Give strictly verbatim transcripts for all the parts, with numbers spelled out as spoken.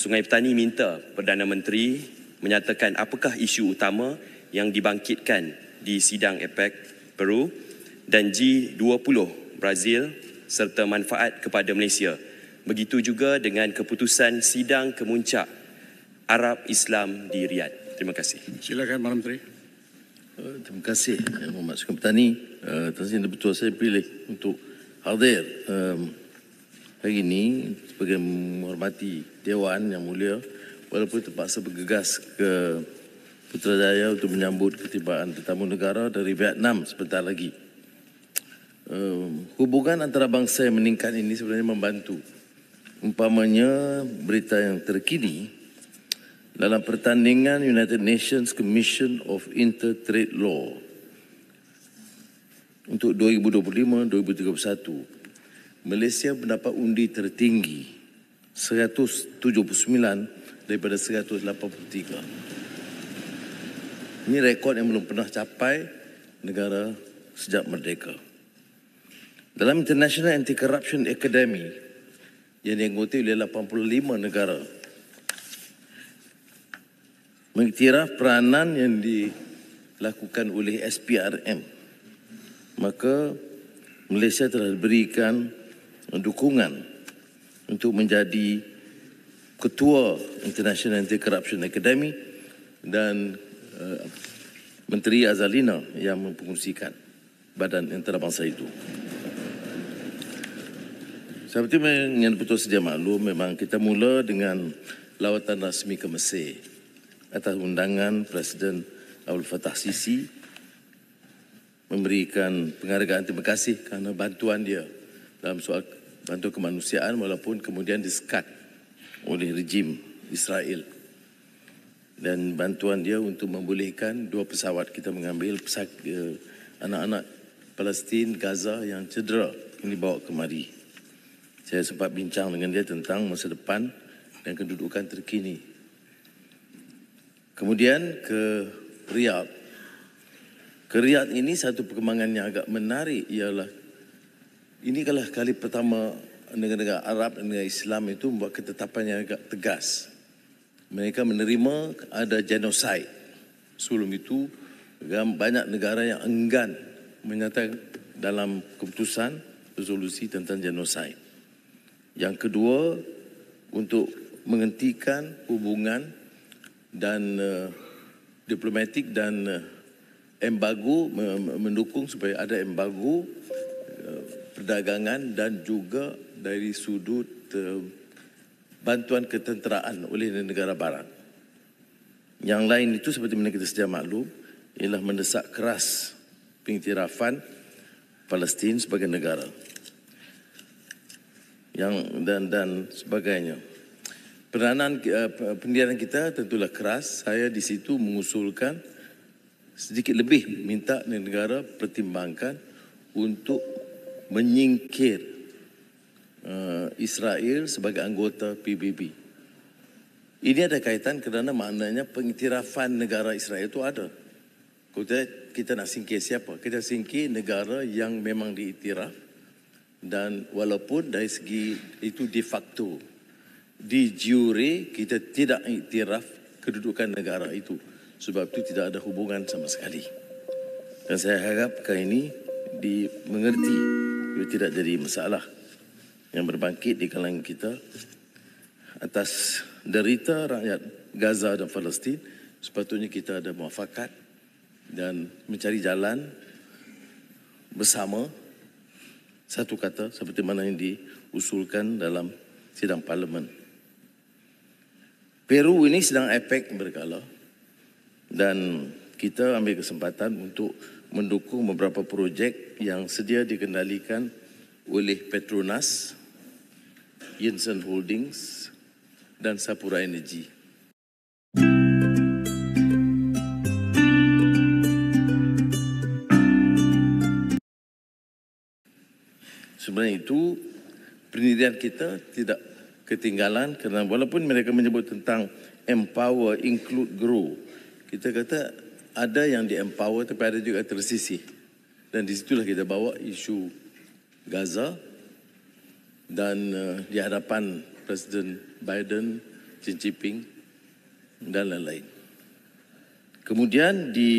Sungai Petani minta Perdana Menteri menyatakan apakah isu utama yang dibangkitkan di sidang APEC Peru dan G dua puluh Brazil serta manfaat kepada Malaysia. Begitu juga dengan keputusan sidang kemuncak Arab Islam di Riyadh. Terima kasih. Silakan Perdana Menteri. Uh, terima kasih Yang Berhormat Sungai Petani. Uh, Terima betul saya pilih untuk hadir um, hari ini sebagai menghormati Dewan yang mulia, walaupun terpaksa bergegas ke Putrajaya untuk menyambut ketibaan tetamu negara dari Vietnam sebentar lagi. Um, hubungan antara bangsa yang meningkat ini sebenarnya membantu. Umpamanya berita yang terkini dalam pertandingan United Nations Commission of Inter-Trade Law untuk dua ribu dua puluh lima dua ribu tiga puluh satu, Malaysia mendapat undi tertinggi seratus tujuh puluh sembilan daripada seratus lapan puluh tiga. Ini rekod yang belum pernah capai negara sejak merdeka. Dalam International Anti-Corruption Academy yang dianggoti oleh lapan puluh lima negara, mengiktiraf peranan yang dilakukan oleh S P R M, maka Malaysia telah diberikan dukungan untuk menjadi ketua International Anti-Corruption Academy dan uh, Menteri Azalina yang mempengurusikan badan antarabangsa itu. Seperti yang betul sedia maklum, memang kita mula dengan lawatan rasmi ke Mesir atas undangan Presiden Abdul Fattah Sisi, memberikan penghargaan terima kasih kerana bantuan dia dalam soal bantuan kemanusiaan walaupun kemudian disekat oleh rejim Israel, dan bantuan dia untuk membolehkan dua pesawat kita mengambil pesak, uh, anak-anak Palestin Gaza yang cedera yang dibawa kemari. Saya sempat bincang dengan dia tentang masa depan dan kedudukan terkini. Kemudian ke Riyadh. Ke Riyadh ini satu perkembangan yang agak menarik ialah ini adalah kali pertama negara-negara Arab dan negara Islam itu membuat ketetapan yang agak tegas. Mereka menerima ada genosid. Sebelum itu banyak negara yang enggan menyatakan dalam keputusan resolusi tentang genosid. Yang kedua, untuk menghentikan hubungan dan uh, diplomatik dan uh, embargo, mendukung supaya ada embargo uh, perdagangan dan juga dari sudut uh, bantuan ketenteraan oleh negara barat. Yang lain itu seperti mana kita sedia maklum ialah mendesak keras pengiktirafan Palestin sebagai negara. Yang dan dan sebagainya. Peranan uh, pendirian kita tentulah keras. Saya di situ mengusulkan sedikit lebih minta negara pertimbangkan untuk menyingkir uh, Israel sebagai anggota P B B. Ini ada kaitan kerana maknanya pengiktirafan negara Israel itu ada. Kita, kita nak singkir siapa? Kita singkir negara yang memang diiktiraf, dan walaupun dari segi itu de facto, di jure kita tidak iktiraf kedudukan negara itu. Sebab itu tidak ada hubungan sama sekali. Dan saya harapkan ini dimengerti, ia tidak jadi masalah yang berbangkit di kalangan kita atas derita rakyat Gaza dan Palestin. Sepatutnya kita ada muafakat dan mencari jalan bersama, satu kata seperti mana yang diusulkan dalam sidang parlimen. Peru ini sedang APEC berkala dan kita ambil kesempatan untuk mendukung beberapa projek yang sedia dikendalikan oleh Petronas, Yinson Holdings dan Sapura Energy. Sebenarnya itu pendirian kita tidak ketinggalan kerana walaupun mereka menyebut tentang empower, include, grow, kita kata ada yang di-empower tapi ada juga tersisih. Dan di situlah kita bawa isu Gaza dan uh, di hadapan Presiden Biden Xi Jinping dan lain-lain. Kemudian di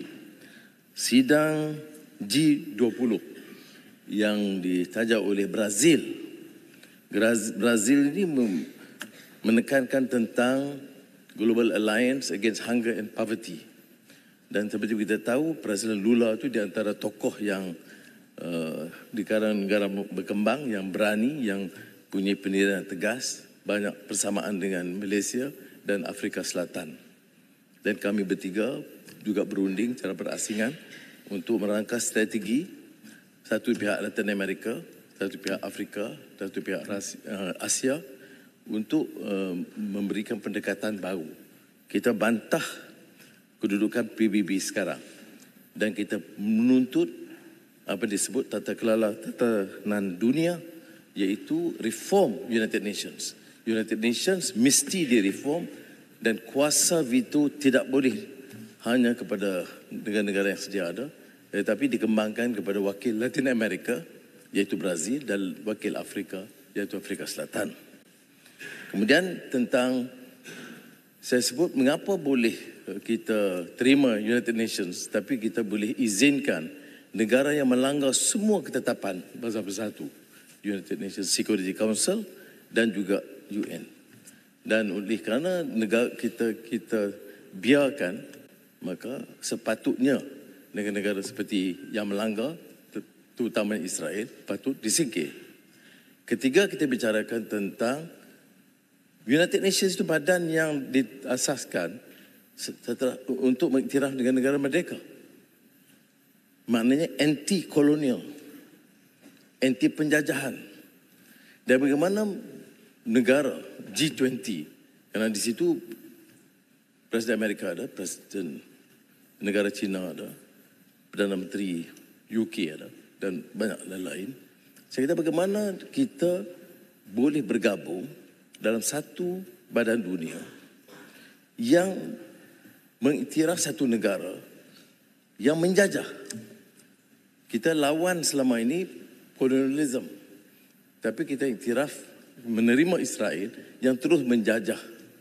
sidang G dua puluh yang ditaja oleh Brazil, Brazil ini menekankan tentang Global Alliance Against Hunger and Poverty. Dan seperti kita tahu, Presiden Lula itu di antara tokoh yang uh, di kalangan negara berkembang, yang berani, yang punya pendirian tegas, banyak persamaan dengan Malaysia dan Afrika Selatan. Dan kami bertiga juga berunding secara berasingan untuk merangkas strategi, satu pihak Latin Amerika, satu pihak Afrika, satu pihak Asia, untuk uh, memberikan pendekatan baru. Kita bantah kedudukan P B B sekarang dan kita menuntut apa disebut tata kelola tatanan dunia, iaitu reform United Nations. United Nations mesti direform dan kuasa veto tidak boleh hanya kepada negara-negara yang sedia ada, tetapi dikembangkan kepada wakil Latin Amerika, iaitu Brazil, dan wakil Afrika, iaitu Afrika Selatan. Kemudian tentang, saya sebut mengapa boleh kita terima United Nations tapi kita boleh izinkan negara yang melanggar semua ketetapan bersatu-satu, United Nations Security Council dan juga U N. Dan oleh kerana negara kita kita biarkan, maka sepatutnya negara-negara seperti yang melanggar, terutama Israel, patut disingkir. Ketiga, kita bicarakan tentang United Nations itu badan yang diasaskan setelah, untuk mengiktiraf dengan negara merdeka. Maknanya anti-kolonial, anti-penjajahan. Dan bagaimana negara G dua puluh, kerana di situ Presiden Amerika ada, Presiden negara China ada, Perdana Menteri U K ada, dan banyak lain-lain. Saya kata bagaimana kita boleh bergabung dalam satu badan dunia yang mengiktiraf satu negara yang menjajah. Kita lawan selama ini kolonialisme, tapi kita iktiraf menerima Israel yang terus menjajah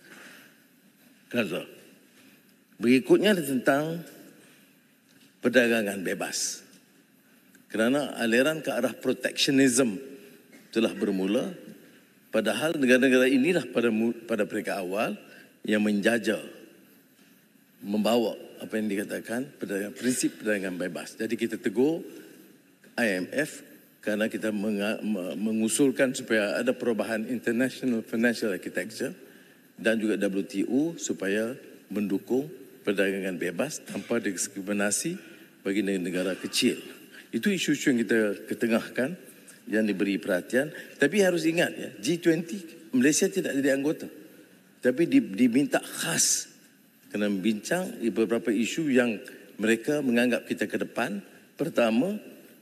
Gaza. Berikutnya tentang perdagangan bebas. Kerana aliran ke arah proteksionisme telah bermula, padahal negara-negara inilah pada pada peringkat awal yang menjajah, membawa apa yang dikatakan perdagangan, prinsip perdagangan bebas. Jadi kita tegur I M F kerana kita mengusulkan supaya ada perubahan International Financial Architecture dan juga W T O supaya mendukung perdagangan bebas tanpa diskriminasi bagi negara kecil. Itu isu-isu yang kita ketengahkan, yang diberi perhatian. Tapi harus ingat, ya, G dua puluh Malaysia tidak jadi anggota, tapi diminta khas kena membincang beberapa isu yang mereka menganggap kita ke depan. Pertama,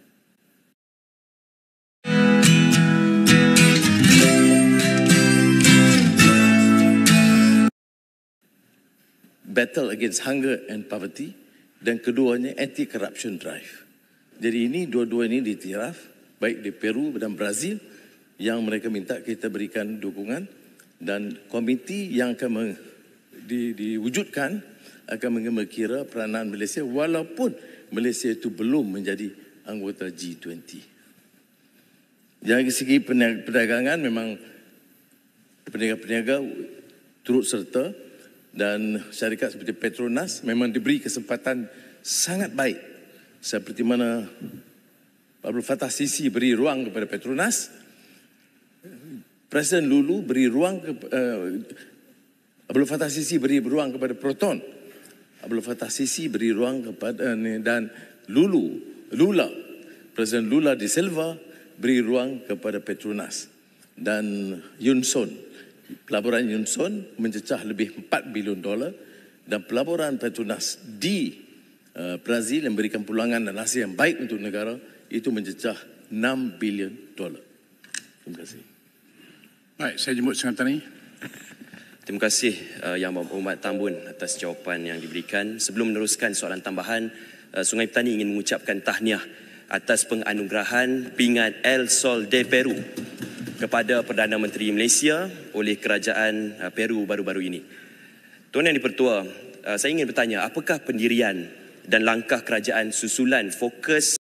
battle against hunger and poverty, dan keduanya anti-corruption drive. Jadi ini dua-dua ini diiktiraf, baik di Peru dan Brazil, yang mereka minta kita berikan dukungan, dan komiti yang akan meng Di, diwujudkan akan mengira peranan Malaysia walaupun Malaysia itu belum menjadi anggota G dua puluh. Dari segi perdagangan memang peniaga-peniaga turut serta, dan syarikat seperti Petronas memang diberi kesempatan sangat baik, seperti mana Abdul Fattah Sisi beri ruang kepada Petronas, Presiden Lulu beri ruang ke uh, Abdul Fattah Sisi beri ruang kepada Proton. Abdul Fattah Sisi beri ruang kepada dan Lulu, Lula, Presiden Lula da Silva beri ruang kepada Petronas. Dan Yunson, pelaburan Yunson mencecah lebih empat bilion dolar, dan pelaburan Petronas di uh, Brazil yang memberikan pulangan dan hasil yang baik untuk negara itu mencecah enam bilion dolar. Terima kasih. Baik, saya jemput Sengatan Tani. Terima kasih uh, Yang Berhormat Tambun atas jawapan yang diberikan. Sebelum meneruskan soalan tambahan, uh, Sungai Petani ingin mengucapkan tahniah atas penganugerahan pingat El Sol de Peru kepada Perdana Menteri Malaysia oleh kerajaan uh, Peru baru-baru ini. Tuan Yang di-Pertua, uh, saya ingin bertanya, apakah pendirian dan langkah kerajaan susulan fokus